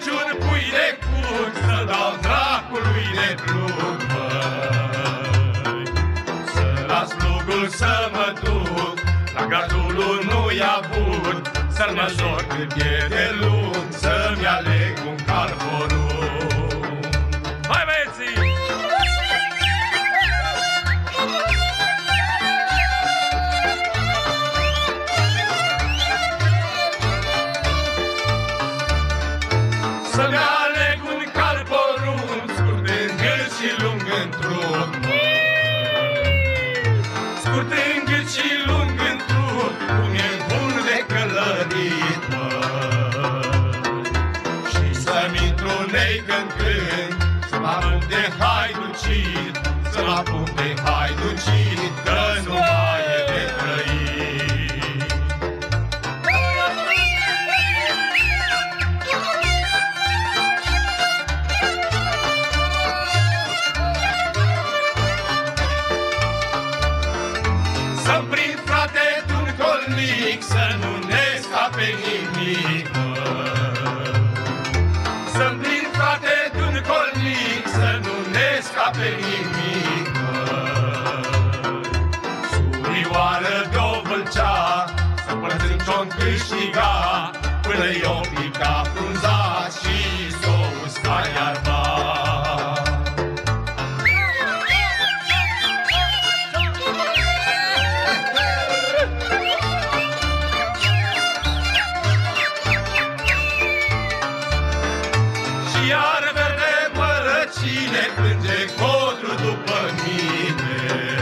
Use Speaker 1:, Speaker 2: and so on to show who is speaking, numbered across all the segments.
Speaker 1: niciun pui de cuc să dau dracului de plug, măi. Să las plugul să mă duc la gardul unui avut, să-l măsor cât e de lung, să-mi aleg un cal porumb. Hai, băieții! Să-mi aleg un cal porumb, scurt în gât și lung în trup, scurt în gât și lung în trup, cum e bun de călărit, și să-mi intru nei când, să mă apuc de haiducit, să mă apuc de haiducit, că nu mai e de trăit. Să-mi prind, frate, d'un colnic, să nu ne scape nimic, să-mi prind, frate, d'un colnic, să nu ne scape nimic, surioară de-o vâlcea, să părțim ce-o câștiga, până i-o pica frunza și s-o usca iarba. Iar verde mărăcine plânge codrul după mine,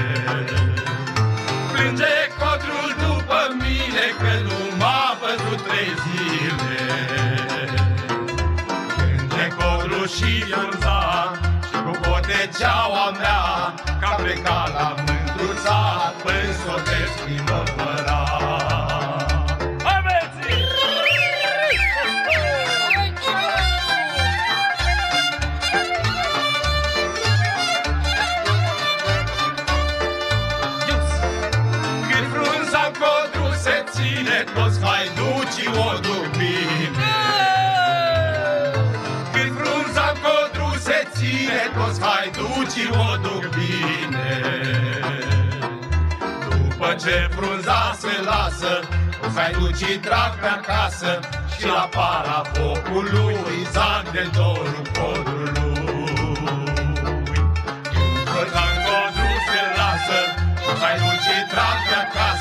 Speaker 1: plânge codrul după mine, că nu m-a văzut 3 zile. Plânge codrul și frunza și cu potegeaua mea, că a plecat la mândruța până s-o des primăvăra. Toți haiducii o duc bine, când frunza-n codru se ține, toți haiducii o duc bine. După ce frunza se lasă, toți haiducii trag pe acasă și la para focului zac de dorul codrului. Când frunza-n codru se lasă, toți haiducii trag pe acasă